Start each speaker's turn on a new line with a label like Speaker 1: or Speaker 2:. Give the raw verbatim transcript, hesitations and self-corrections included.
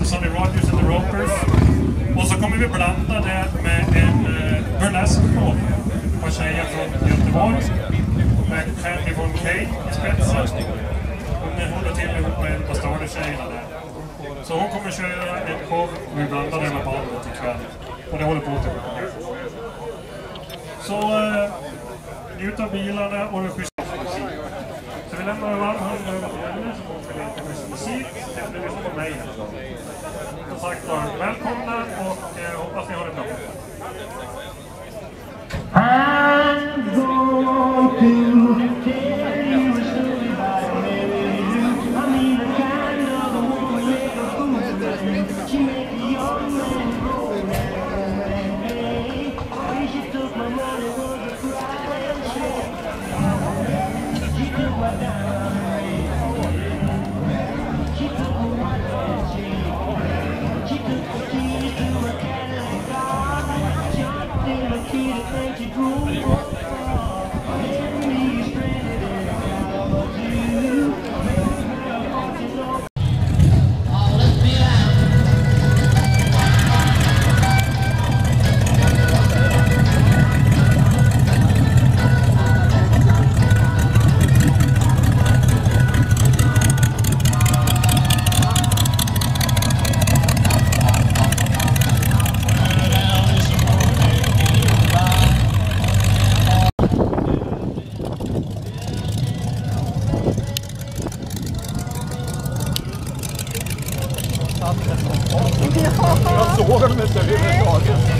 Speaker 1: heter Sonny Rogers and the Ropers. Och så kommer vi blanda det med en uh, burlesque-show på tjejer från Göteborg med Candy von Kay i spetsen. Hon håller till ihop med en på Stadetjejerna där. Så hon kommer köra en show med blandade med bandet ikväll. Och det håller på till. Så uh, njut av bilarna och det schyssta musik. Så vi lämnar varm hand över till henne som kommer till lite schysst musik. Efter vi får mig. Som sagt var, välkomna och uh, hoppas ni har det bra. I'm going to tell you a story about Mary Lou. I mean the kind of a woman make a fool of you. She make a young man go and hey, when she took my money was a crying shit. She took my diamond, she took my watch and chain, she took the keys to my Cadillac car, she hopped in my key and she drove off.
Speaker 2: Jag såg dem inte överhuvudtaget.